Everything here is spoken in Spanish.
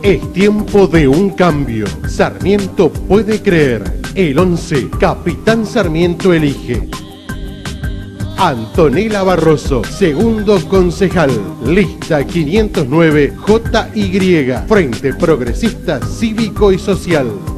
Es tiempo de un cambio. Sarmiento puede creer. El 11, Capitán Sarmiento elige. Antonella Barroso, segundo concejal. Lista 509 JY. Frente Progresista Cívico y Social.